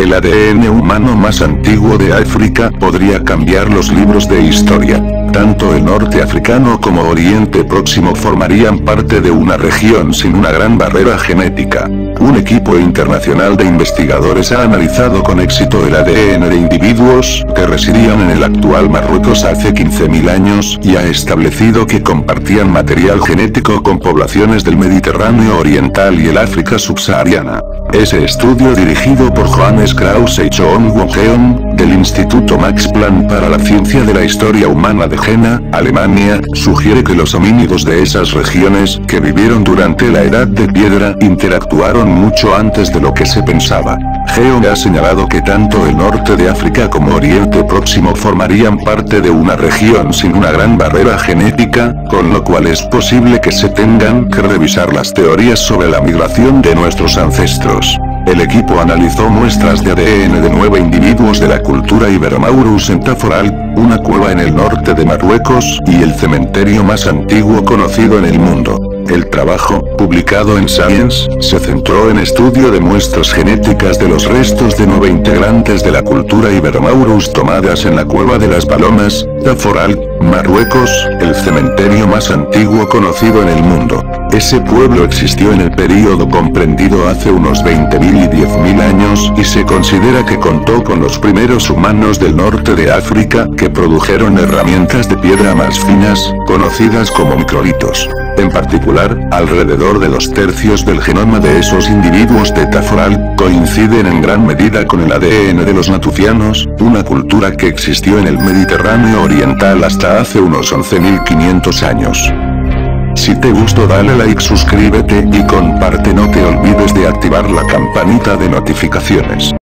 El ADN humano más antiguo de África podría cambiar los libros de historia. Tanto el norte africano como Oriente Próximo formarían parte de una región sin una gran barrera genética. Un equipo internacional de investigadores ha analizado con éxito el ADN de individuos que residían en el actual Marruecos hace 15.000 años y ha establecido que compartían material genético con poblaciones del Mediterráneo Oriental y el África subsahariana. Ese estudio, dirigido por Johannes Krause y John Wongeon, del Instituto Max Planck para la Ciencia de la Historia Humana de Jena, Alemania, sugiere que los homínidos de esas regiones, que vivieron durante la Edad de Piedra, interactuaron mucho antes de lo que se pensaba. Geon ha señalado que tanto el norte de África como Oriente Próximo formarían parte de una región sin una gran barrera genética, con lo cual es posible que se tengan que revisar las teorías sobre la migración de nuestros ancestros. El equipo analizó muestras de ADN de 9 individuos de la cultura Iberomaurus en Taforal, una cueva en el norte de Marruecos, y el cementerio más antiguo conocido en el mundo. El trabajo, publicado en Science, se centró en estudio de muestras genéticas de los restos de 9 integrantes de la cultura Iberomaurus tomadas en la cueva de las Palomas, Taforal, Marruecos, el cementerio más antiguo conocido en el mundo. Ese pueblo existió en el período comprendido hace unos 20.000 y 10.000 años y se considera que contó con los primeros humanos del norte de África que produjeron herramientas de piedra más finas, conocidas como microlitos. En particular, alrededor de 2/3 del genoma de esos individuos de Taforal coinciden en gran medida con el ADN de los natufianos, una cultura que existió en el Mediterráneo Oriental hasta hace unos 11.500 años. Si te gustó, dale like, suscríbete y comparte, no te olvides de activar la campanita de notificaciones.